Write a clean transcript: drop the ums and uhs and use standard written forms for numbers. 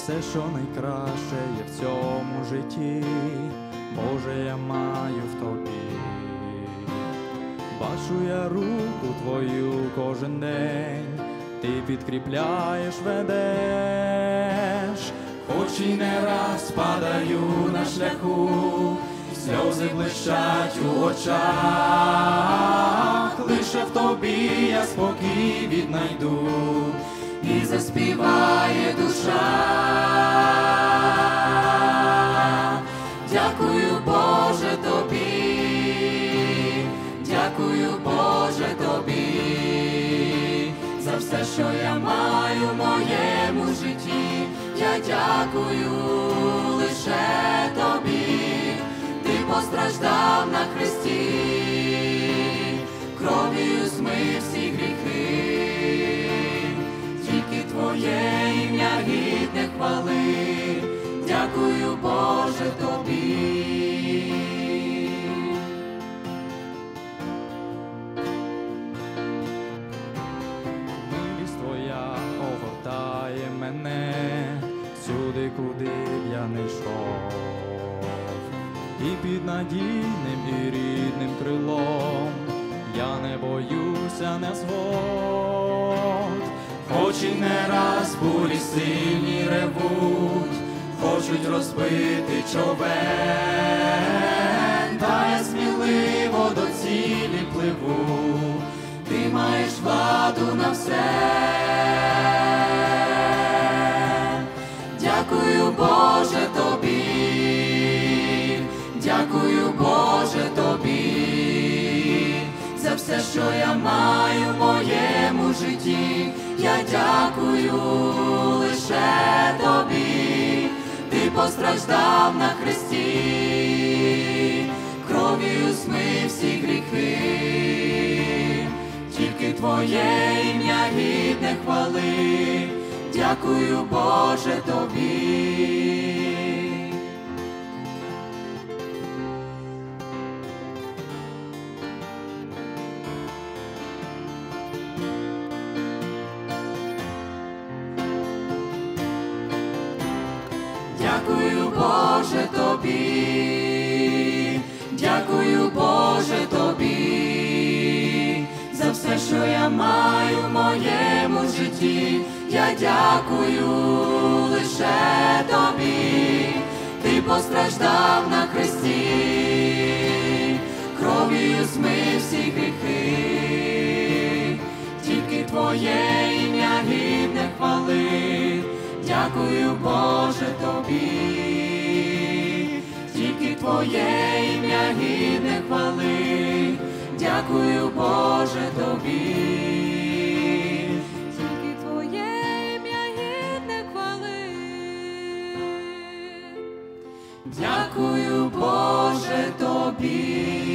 все, що найкраще є в цьому житті, Боже, я маю в Тобі. Бачу я руку Твою кожен день, Ти підкріпляєш, ведеш, хоч і не раз падаю на шляху, сльози блищать у очах, лише в Тобі я спокій віднайду, і заспіває душа. Дякую, Боже, Тобі, дякую, Боже, Тобі, за все, що я маю в моєму житті. Я дякую лише Тобі, Ти постраждав на хресті, кров'ю змив всі гріхи, тільки Твоє ім'я гідне хвали. Дякую, Боже, Тобі. Милість Твоя огортає мене всюди, куди б я не йшов, і під надійним і рідним крилом я не боюся незгод. Хоч і не раз бурі сильні ревуть, хочуть розбити човен, та я сміливо до цілі пливу, Ти маєш владу на все. Дякую, Боже, Тобі, дякую, Боже, Тобі, за все, що я маю в моєму житті. Я дякую лише Тобі, Ти постраждав на хресті, кров'ю змив всі гріхи, тільки Твоє ім'я гідне хвали. Дякую, Боже, Тобі. Дякую, Боже, Тобі, дякую, Боже, Тобі, за все, що я маю в моєму житті. Я дякую лише Тобі, Ти постраждав на хресті, кров'ю змив всі гріхи, тільки Твоє ім'я гідне хвали. Дякую, Боже, Тобі, тільки Твоє ім'я гідне хвали. Дякую, Боже, Тобі, тільки Твоє ім'я гідне хвали. Дякую, Боже, Тобі.